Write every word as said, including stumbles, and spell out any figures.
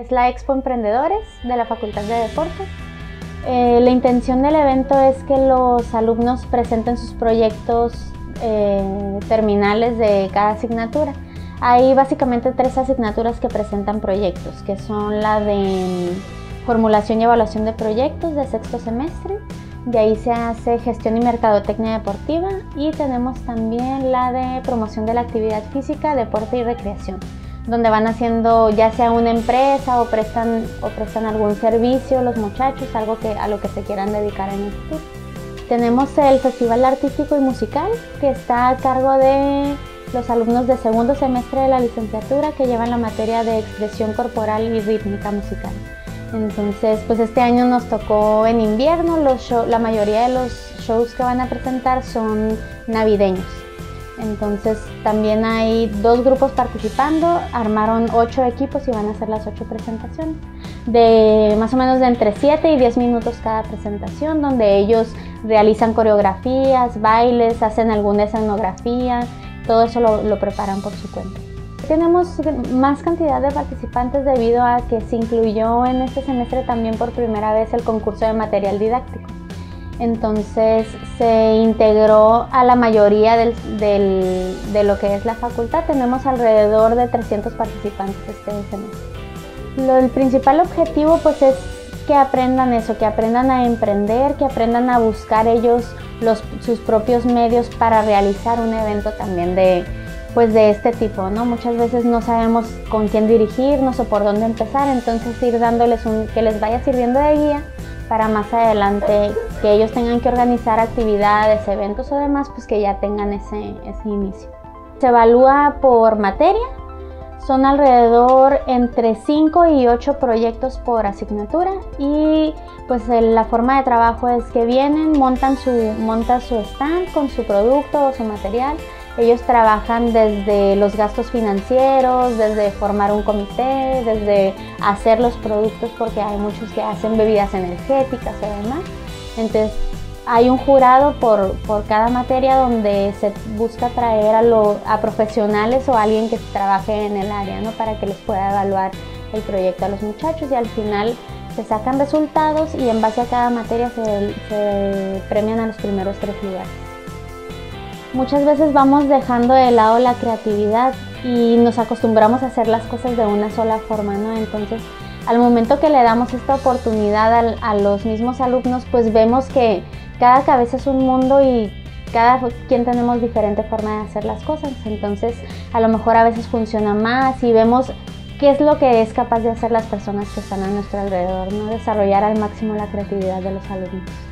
es la Expo Emprendedores de la Facultad de Deportes. Eh, la intención del evento es que los alumnos presenten sus proyectos eh, terminales de cada asignatura. Hay básicamente tres asignaturas que presentan proyectos, que son la de formulación y evaluación de proyectos de sexto semestre, de ahí se hace gestión y mercadotecnia deportiva, y tenemos también la de promoción de la actividad física, deporte y recreación, donde van haciendo ya sea una empresa o prestan, o prestan algún servicio los muchachos, algo que, a lo que se quieran dedicar en el futuro. Tenemos el Festival Artístico y Musical, que está a cargo de los alumnos de segundo semestre de la licenciatura, que llevan la materia de expresión corporal y rítmica musical. Entonces, pues este año nos tocó en invierno. Los show, la mayoría de los shows que van a presentar son navideños. Entonces también hay dos grupos participando, armaron ocho equipos y van a hacer las ocho presentaciones, de más o menos de entre siete y diez minutos cada presentación, donde ellos realizan coreografías, bailes, hacen alguna escenografía, todo eso lo, lo preparan por su cuenta. Tenemos más cantidad de participantes debido a que se incluyó en este semestre también por primera vez el concurso de material didáctico. Entonces se integró a la mayoría del, del, de lo que es la facultad. Tenemos alrededor de trescientos participantes este semestre. Lo, el principal objetivo pues es que aprendan eso, que aprendan a emprender, que aprendan a buscar ellos los, sus propios medios para realizar un evento también de, pues de este tipo, ¿no? Muchas veces no sabemos con quién dirigirnos o por dónde empezar, entonces ir dándoles un, que les vaya sirviendo de guía para más adelante que ellos tengan que organizar actividades, eventos o demás, pues que ya tengan ese, ese inicio. Se evalúa por materia, son alrededor entre cinco y ocho proyectos por asignatura, y pues la forma de trabajo es que vienen, montan su, montan su stand con su producto o su material. Ellos trabajan desde los gastos financieros, desde formar un comité, desde hacer los productos, porque hay muchos que hacen bebidas energéticas o demás. Entonces hay un jurado por, por cada materia donde se busca traer a, lo, a profesionales o a alguien que trabaje en el área, ¿no? Para que les pueda evaluar el proyecto a los muchachos, y al final se sacan resultados y en base a cada materia se, se premian a los primeros tres lugares. Muchas veces vamos dejando de lado la creatividad y nos acostumbramos a hacer las cosas de una sola forma, ¿no? Entonces, al momento que le damos esta oportunidad a, a los mismos alumnos, pues vemos que cada cabeza es un mundo y cada quien tenemos diferente forma de hacer las cosas. Entonces, a lo mejor a veces funciona más y vemos qué es lo que es capaz de hacer las personas que están a nuestro alrededor, ¿no? Desarrollar al máximo la creatividad de los alumnos.